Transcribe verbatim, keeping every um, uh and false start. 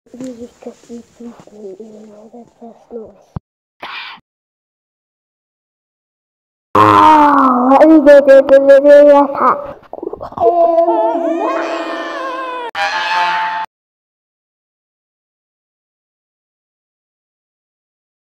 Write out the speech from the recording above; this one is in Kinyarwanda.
Musica di tutti, that's noise. Oh, ridete delle realtà.